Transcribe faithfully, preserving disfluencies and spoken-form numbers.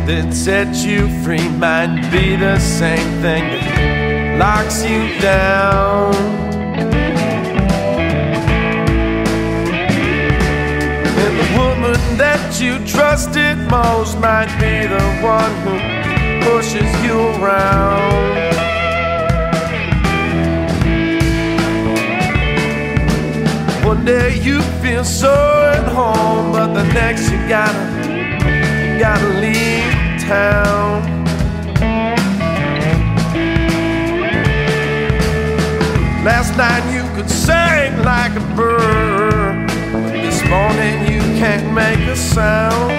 that sets you free might be the same thing that locks you down. And the woman that you trusted most might be the one who pushes you around. One day you feel so at home, but the next you gotta, you gotta leave town. Last night you could sing like a bird, but this morning you can't make a sound.